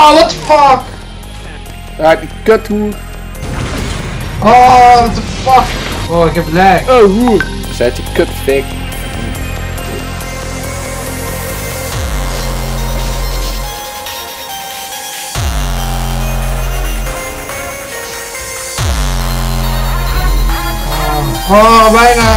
Oh, what the fuck? Ja, die kuthoer. Oh, what the fuck? Oh, ik heb lag. Oh, hoer. Zet je kutfik. Oh, bijna.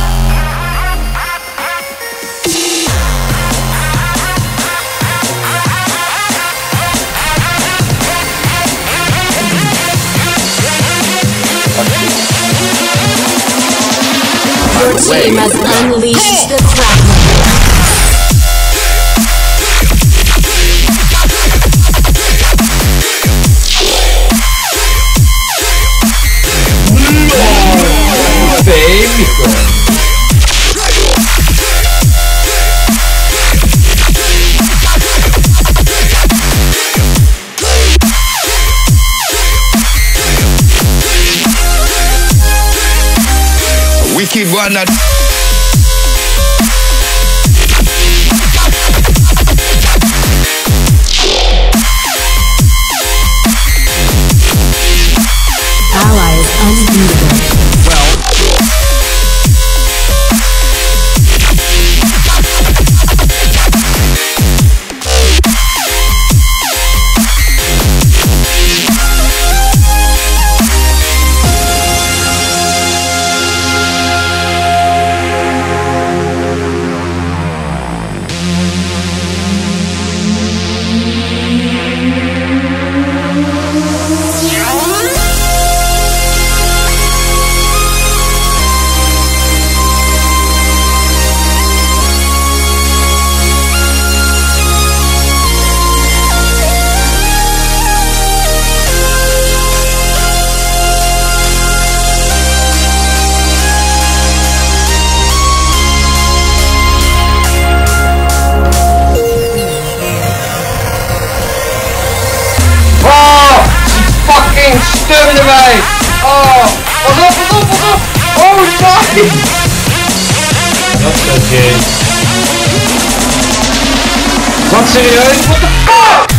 Your team has unleashed the Kraken. Wicked one that Ally is unbeatable. Steun erbij! Oh! Pas op, pas op, pas op! Oh nee! Dat is oké. Wat serieus? What the fuck?